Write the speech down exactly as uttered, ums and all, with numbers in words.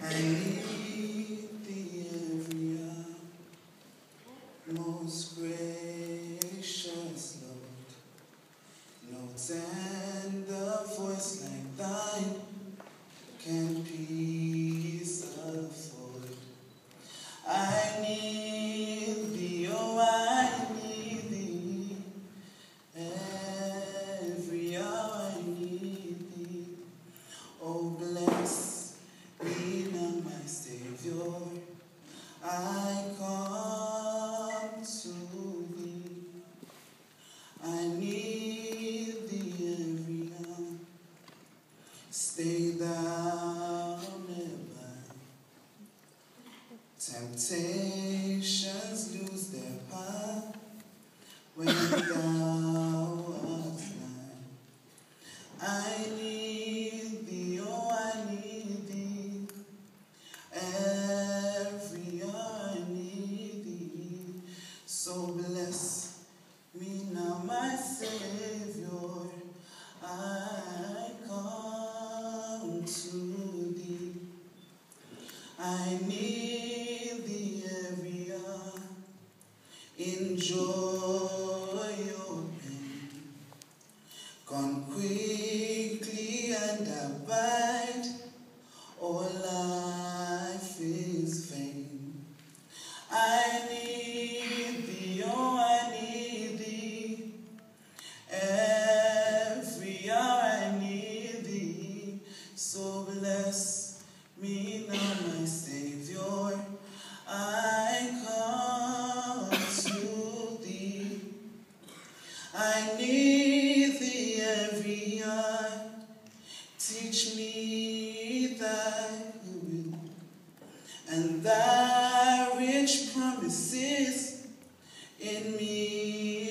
I need thee every hour, most gracious Lord. No tender voice like thine can peace afford. I need thee, oh, I need thee. Every hour I need thee. Oh, bless me now, my Savior. I come to thee. I need thee every hour. Stay thou nearby. Temptations lose their power when thou art nigh. I need thee, oh, I need thee. Every hour I need thee. So bless me now, my Savior. I come to thee. I need thee every hour. In joy or pain, come quickly and abide, or life is vain. I need thee, oh, I need thee. Every hour I need thee. So bless me now, my Savior. I come to thee. I need thee every hour. Teach me thy will and thy rich promises in me